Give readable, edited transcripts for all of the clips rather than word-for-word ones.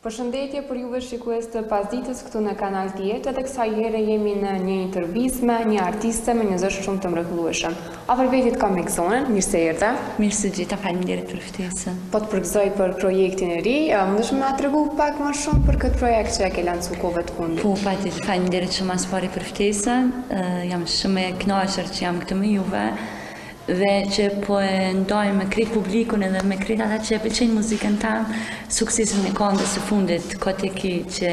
Përshëndetje për juve shikues të Pasditës këtu në Kanal 10, edhe kësaj here jemi në një intervistë me një artiste me një zësh shumë të mrekullueshëm. Afër vetit kam Megzonën, mirë se erdhe. Mirë se gjeta, faleminderit për ftesën. Po të përgëzoj për projektin e ri, mundesh më na tregu pak më shumë për këtë projekt që e ke lancu kohëve të fundit? Po, patjetër, faleminderit shumë as pari për ftesën. Jam shumë e kënaqur që jam këtu me juve dhe që po e ndajmë me krejt publikun edhe me krejt ata që e pëlqejnë muzikën tamë, suksesin e këngës së fundit Koteki që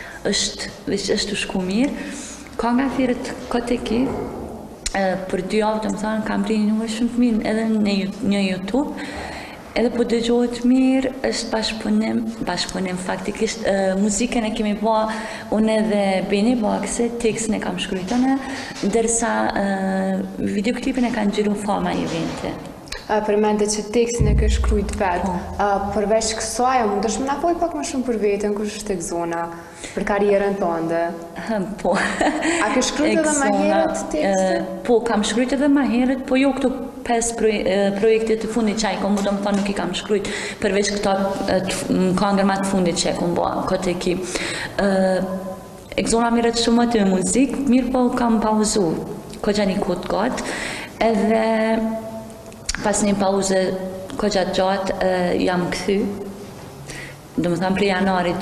është u shku mirë. Kënga thirrët Koteki për 2 javë, domethënë kam rrinë numër shumë të mirë edhe në YouTube. Edhe po dëgjohet mirë, është bashkëpunim faktikisht. Muzikën e kemi bë unë edhe Beni Bakse, tekstin e kam shkruajtur unë, ndërsa videoklipin e kanë xhiru Fama Eventi. Përmendë që tekstin e ke shkruajtur vetë. Përveç kësaj, mundesh më na fol pak më shumë për veten, kush është Megzona, për karrierën tënde? Po. A ke shkruajtur edhe më herët tekstin? Po, kam shkruajtur edhe më herët, po jo këto 5 projekte të fundit që ai kom bërë, domethënë nuk i kam shkruajt përveç këto këngër më të fundit që e kom bërë Koteki. Megzona merret shumë me muzikë, mirë po kam pauzuar koxha një kohë gjatë, edhe pas një pauze koxha gjatë jam kthy. Domethënë për janarit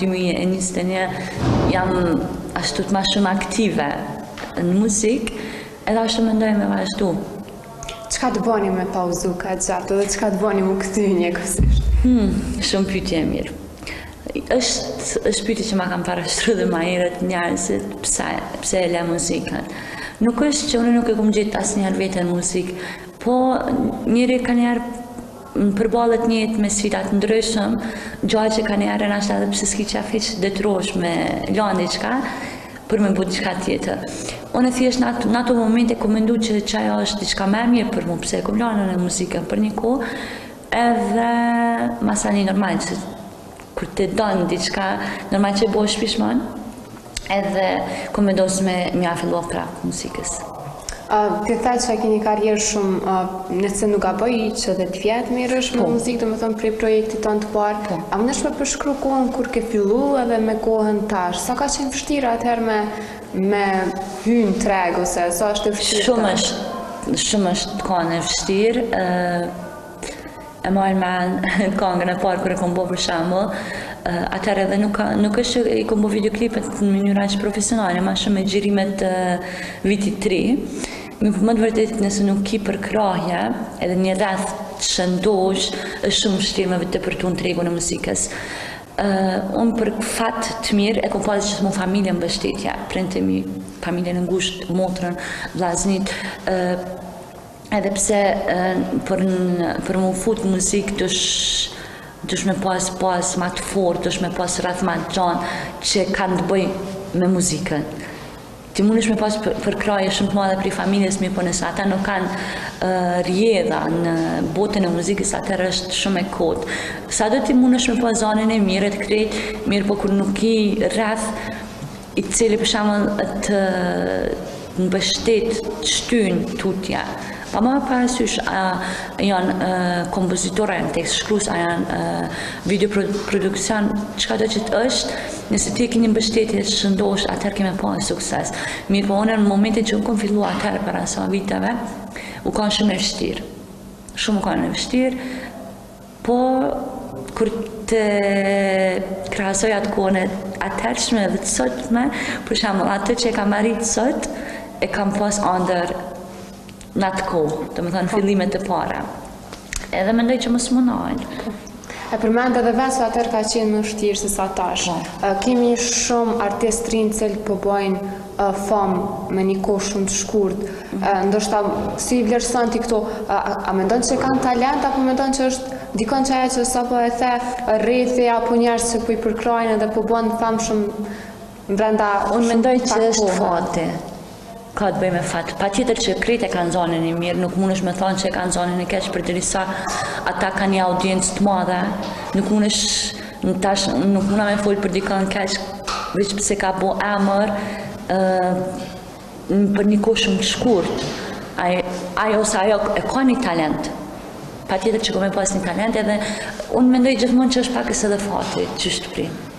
2021 jam ashtu më shumë aktive në muzikë, edhe ashtu mendoj me vazhdu. Çka të bëni me pauzu ka gjatë dhe çka të bëni më këthy njëkohësisht? Shumë pyetje e mirë. Është pyetje që ma kam parashtruar dhe më herët njerëzit, pse e lë muzikën. Nuk është që unë nuk e kam gjetë asnjëherë veten muzikë, po njëri ka njerë përballet një jetë me sfida të ndryshëm, gjatë që ka njerë në ashtë edhe pse s'ki qef hiç detyrohesh me lanë diçka për me bërë diçka tjetër. Unë thjesht në ato momente ku mendu që ajo është diçka më e mirë për mua, pse kom lanë në muzikën për një kohë, edhe masani normal që kur të don diçka, normal që bëhesh pishman, edhe kom vendosur me mja filluar prapë muzikës. Ti the që ke një karrierë shumë, nëse nuk gaboj që edhe 10 vjet merresh me muzikë, domethënë prej projektit tonë të parë. A mundesh me përshkruaj kohën kur ke filluar edhe me kohën tash? Sa ka qenë vështirë atëherë me hyn treg ose sa është e vështirë? Shumë është kohën e vështirë. E marr me këngën e parë kur e kam bërë për shembull, atëherë edhe nuk është i kam bërë videoklipet në mënyrë aq profesionale, më shumë me xhirimet vitit 3. Më të vërtetë nëse nuk ki përkrahje, edhe një rreth të shëndosh, është shumë vështirë me tepërtu në tregun e muzikës. Unë për fat të mirë e kom pasur gjithmonë familje mbështetje, prindërit mi, familjen e ngushtë, motrën, vllazërit, edhe pse për më fut muzikë dush me pas ma të fortë, dush me pas rreth ma të gjanë që kanë të bëj me muzikën. Ti mundesh me pas përkraje shumë të madhe prej familjes mi, po nëse ata nuk kanë rjedha në botën e muzikës, atëherë është shumë e kotë. Sa do ti mundesh me pas zanën e mirë të krejt, mirë po kur nuk i rreth i cili për shembull të mbështet, të shtyn tutje. Pa më parasysh janë kompozitorë, janë tekst shkrues, janë videoproduksion, çka do që të është, nëse ti ke një mbështetje të shëndosh, atëherë kemi pas sukses. Mirë po unë në momentin që unë kam filluar atëherë para sa viteve, u kanë shumë e vështirë. Shumë u kanë e vështirë, po kur të krahasoj atë kohën e atëhershme dhe të sotme, për shembull, atë që e kam arritur sot, e kam pas ëndër në atë kohë, domethënë fillimet të para. Edhe mendoj që mos mundohen. E përmend edhe vetë se atëherë ka qenë më vështirë se sa tash. Kemi shumë artistë rinë që po bojnë famë me një kohë shumë të shkurtë. Ndoshta si vlerëson ti këto, a mendon që kanë talent apo mendon që është dikon që ajo që sapo e the rrethi apo njerëz që po i përkrajnë edhe po bën famë shumë brenda? Unë mendoj që është fati. Ka të bëj me fat. Patjetër që krejt e kanë zonën e mirë, nuk mundesh me thonë që e kanë zonën e keq përderisa ata kanë një audiencë të madhe. Nuk mundna me fol për dikën keq veç pse ka bo emër për një kohë shumë të shkurt. Ajo ose ajo e ka një talent. Patjetër që ka me pas një talent, edhe unë mendoj gjithmonë që është pak edhe fati që është pri.